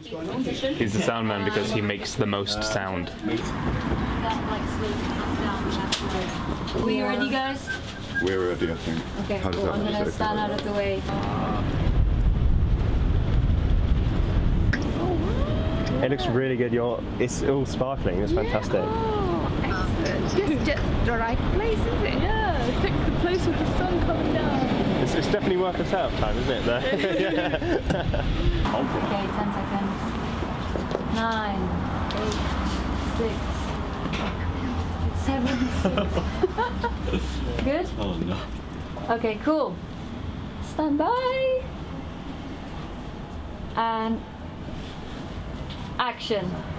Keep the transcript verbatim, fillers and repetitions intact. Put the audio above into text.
He's the sound man because he makes the most sound. Are we ready, guys? We're ready, I think. Okay, cool. I'm gonna stand out of the way. It looks really good. You're, it's all sparkling. It's fantastic. Oh, excellent. Just, just the right place, is it? Yeah, pick the place with the sun coming down. It's, it's definitely worth a setup time, isn't it? There. Okay, ten seconds. Nine, eight, six, seven, six. Good? Oh no. Okay, cool. Stand by. And action.